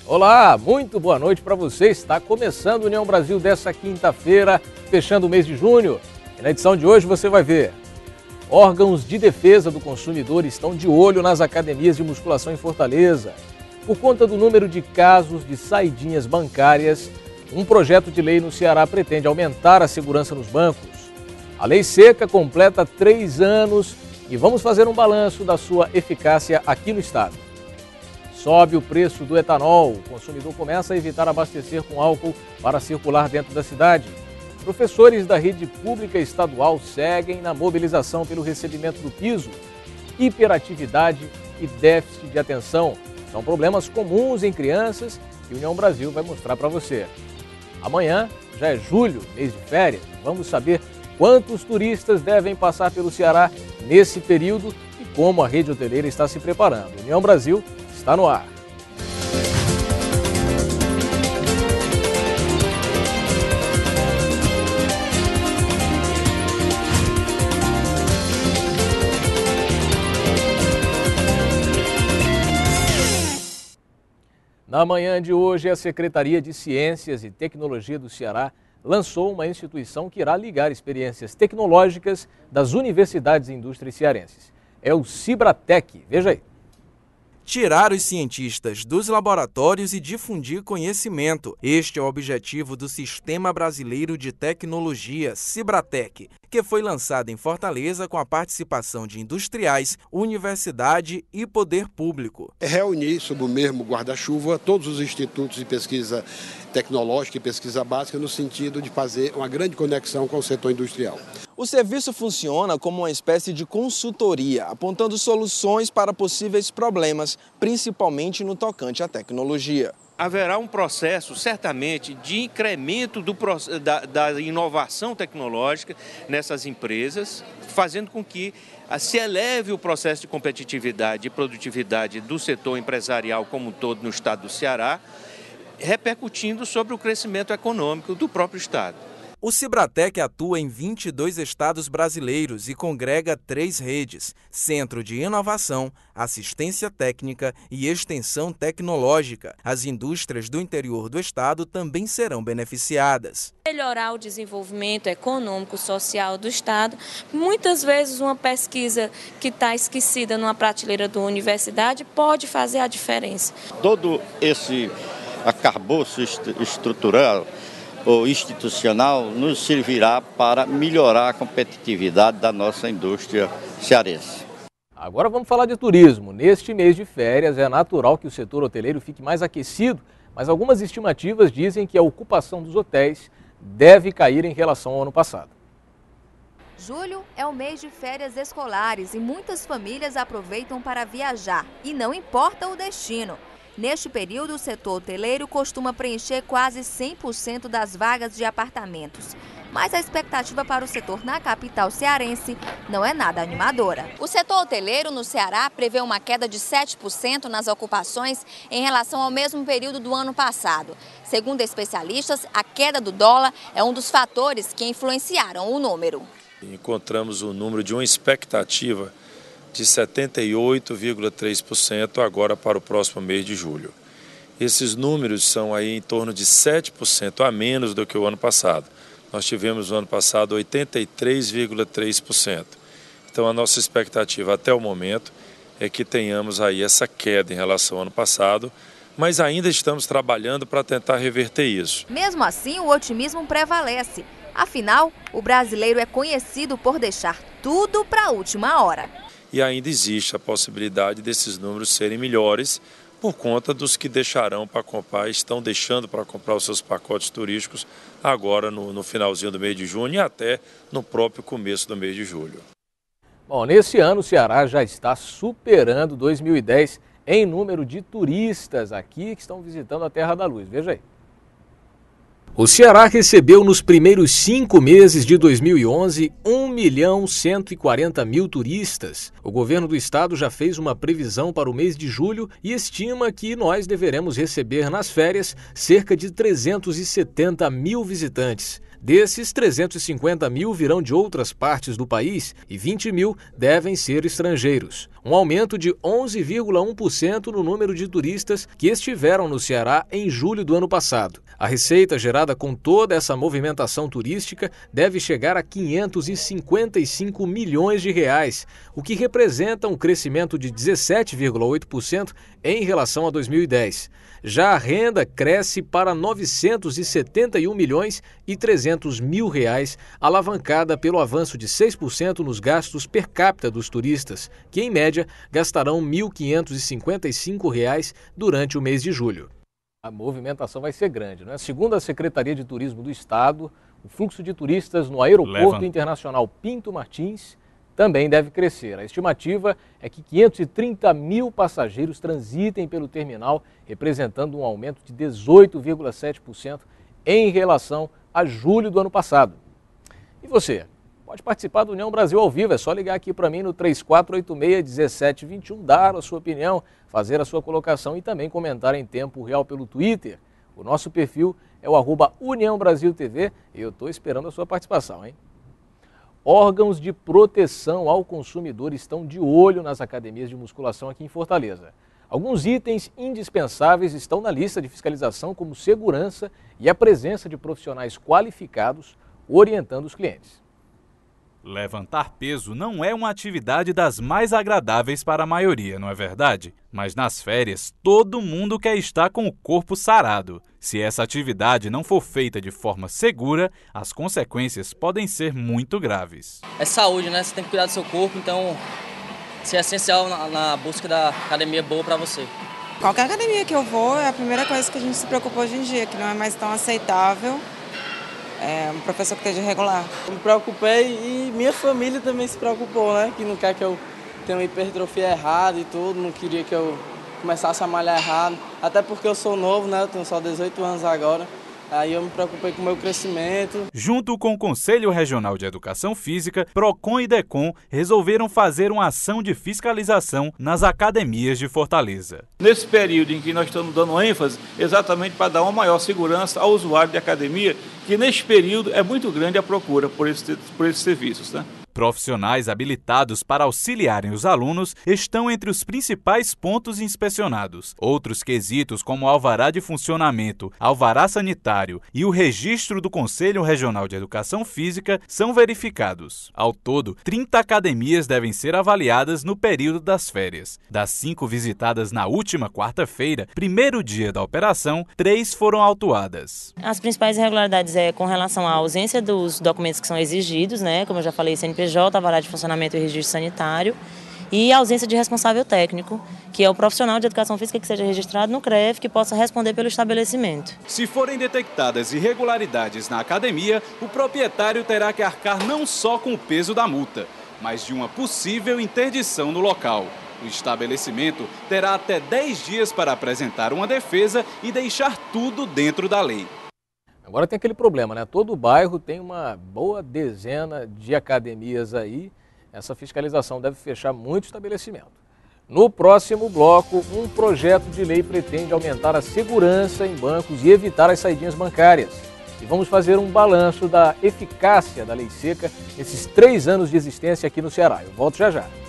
Olá, muito boa noite para você. Está começando o União Brasil dessa quinta-feira, fechando o mês de junho. E na edição de hoje você vai ver: órgãos de defesa do consumidor estão de olho nas academias de musculação em Fortaleza. Por conta do número de casos de saidinhas bancárias, um projeto de lei no Ceará pretende aumentar a segurança nos bancos. A lei seca completa 3 anos e vamos fazer um balanço da sua eficácia aqui no estado. Sobe o preço do etanol, o consumidor começa a evitar abastecer com álcool para circular dentro da cidade. Professores da rede pública estadual seguem na mobilização pelo recebimento do piso. Hiperatividade e déficit de atenção são problemas comuns em crianças que a União Brasil vai mostrar para você. Amanhã já é julho, mês de férias. Vamos saber quantos turistas devem passar pelo Ceará nesse período e como a rede hoteleira está se preparando. União Brasil está no ar. Na manhã de hoje, a Secretaria de Ciências e Tecnologia do Ceará lançou uma instituição que irá ligar experiências tecnológicas das universidades e indústrias cearenses. É o Cibratec. Veja aí. Tirar os cientistas dos laboratórios e difundir conhecimento. Este é o objetivo do Sistema Brasileiro de Tecnologia, Cibratec, que foi lançado em Fortaleza com a participação de industriais, universidade e poder público. Reunir sob o mesmo guarda-chuva todos os institutos de pesquisa tecnológica e pesquisa básica no sentido de fazer uma grande conexão com o setor industrial. O serviço funciona como uma espécie de consultoria, apontando soluções para possíveis problemas, principalmente no tocante à tecnologia. Haverá um processo, certamente, de incremento da inovação tecnológica nessas empresas, fazendo com que se eleve o processo de competitividade e produtividade do setor empresarial como um todo no estado do Ceará, repercutindo sobre o crescimento econômico do próprio estado. O Cibratec atua em 22 estados brasileiros e congrega 3 redes: Centro de Inovação, Assistência Técnica e Extensão Tecnológica. As indústrias do interior do estado também serão beneficiadas. Melhorar o desenvolvimento econômico, social do estado. Muitas vezes uma pesquisa que está esquecida numa prateleira da universidade pode fazer a diferença. Todo esse arcabouço estrutural ou institucional nos servirá para melhorar a competitividade da nossa indústria cearense. Agora vamos falar de turismo. Neste mês de férias é natural que o setor hoteleiro fique mais aquecido, mas algumas estimativas dizem que a ocupação dos hotéis deve cair em relação ao ano passado. Julho é o mês de férias escolares e muitas famílias aproveitam para viajar, e não importa o destino. Neste período, o setor hoteleiro costuma preencher quase 100% das vagas de apartamentos. Mas a expectativa para o setor na capital cearense não é nada animadora. O setor hoteleiro no Ceará prevê uma queda de 7% nas ocupações em relação ao mesmo período do ano passado. Segundo especialistas, a queda do dólar é um dos fatores que influenciaram o número. Encontramos o número de uma expectativa de 78,3% agora para o próximo mês de julho. Esses números são aí em torno de 7% a menos do que o ano passado. Nós tivemos no ano passado 83,3%. Então a nossa expectativa até o momento é que tenhamos aí essa queda em relação ao ano passado, mas ainda estamos trabalhando para tentar reverter isso. Mesmo assim, o otimismo prevalece. Afinal, o brasileiro é conhecido por deixar tudo para a última hora. E ainda existe a possibilidade desses números serem melhores por conta dos que deixarão para comprar, estão deixando para comprar os seus pacotes turísticos agora no finalzinho do mês de junho e até no próprio começo do mês de julho. Bom, nesse ano o Ceará já está superando 2010 em número de turistas aqui que estão visitando a Terra da Luz. Veja aí. O Ceará recebeu nos primeiros 5 meses de 2011 1.140.000 turistas. O governo do estado já fez uma previsão para o mês de julho e estima que nós deveremos receber nas férias cerca de 370.000 visitantes. Desses, 350 mil virão de outras partes do país e 20 mil devem ser estrangeiros. Um aumento de 11,1% no número de turistas que estiveram no Ceará em julho do ano passado. A receita gerada com toda essa movimentação turística deve chegar a 555 milhões de reais, o que representa um crescimento de 17,8% em relação a 2010. Já a renda cresce para 971 milhões e 300 mil reais, alavancada pelo avanço de 6% nos gastos per capita dos turistas, que em média gastarão R$ 1.555 durante o mês de julho. A movimentação vai ser grande, né? Segundo a Secretaria de Turismo do Estado, o fluxo de turistas no Aeroporto Internacional Pinto Martins também deve crescer. A estimativa é que 530 mil passageiros transitem pelo terminal, representando um aumento de 18,7% em relação a julho do ano passado. E você? Pode participar do União Brasil ao vivo, é só ligar aqui para mim no 3486-1721, dar a sua opinião, fazer a sua colocação e também comentar em tempo real pelo Twitter. O nosso perfil é o @UniãoBrasilTV e eu estou esperando a sua participação, hein? Órgãos de proteção ao consumidor estão de olho nas academias de musculação aqui em Fortaleza. Alguns itens indispensáveis estão na lista de fiscalização, como segurança e a presença de profissionais qualificados orientando os clientes. Levantar peso não é uma atividade das mais agradáveis para a maioria, não é verdade? Mas nas férias, todo mundo quer estar com o corpo sarado. Se essa atividade não for feita de forma segura, as consequências podem ser muito graves. É saúde, né? Você tem que cuidar do seu corpo, então isso é essencial na busca da academia boa para você. Qualquer academia que eu vou é a primeira coisa que a gente se preocupa hoje em dia, que não é mais tão aceitável. É um professor que esteja regular. Eu me preocupei e minha família também se preocupou, né? Que não quer que eu tenha uma hipertrofia errada e tudo, não queria que eu começasse a malhar errado. Até porque eu sou novo, né? Eu tenho só 18 anos agora. Aí eu me preocupei com o meu crescimento. Junto com o Conselho Regional de Educação Física, Procon e Decon resolveram fazer uma ação de fiscalização nas academias de Fortaleza. Nesse período em que nós estamos dando ênfase, exatamente para dar uma maior segurança ao usuário de academia, que neste período é muito grande a procura por esses serviços, né? Profissionais habilitados para auxiliarem os alunos estão entre os principais pontos inspecionados. Outros quesitos, como alvará de funcionamento, alvará sanitário e o registro do Conselho Regional de Educação Física, são verificados. Ao todo, 30 academias devem ser avaliadas no período das férias. Das 5 visitadas na última quarta-feira, primeiro dia da operação, 3 foram autuadas. As principais irregularidades é com relação à ausência dos documentos que são exigidos, né? Como eu já falei, CNPJ, alvará de funcionamento e registro sanitário, e a ausência de responsável técnico, que é o profissional de educação física que seja registrado no CREF, que possa responder pelo estabelecimento. Se forem detectadas irregularidades na academia, o proprietário terá que arcar não só com o peso da multa, mas de uma possível interdição no local. O estabelecimento terá até 10 dias para apresentar uma defesa e deixar tudo dentro da lei. Agora tem aquele problema, né? Todo bairro tem uma boa dezena de academias aí. Essa fiscalização deve fechar muito estabelecimento. No próximo bloco, um projeto de lei pretende aumentar a segurança em bancos e evitar as saidinhas bancárias. E vamos fazer um balanço da eficácia da lei seca nesses 3 anos de existência aqui no Ceará. Eu volto já já.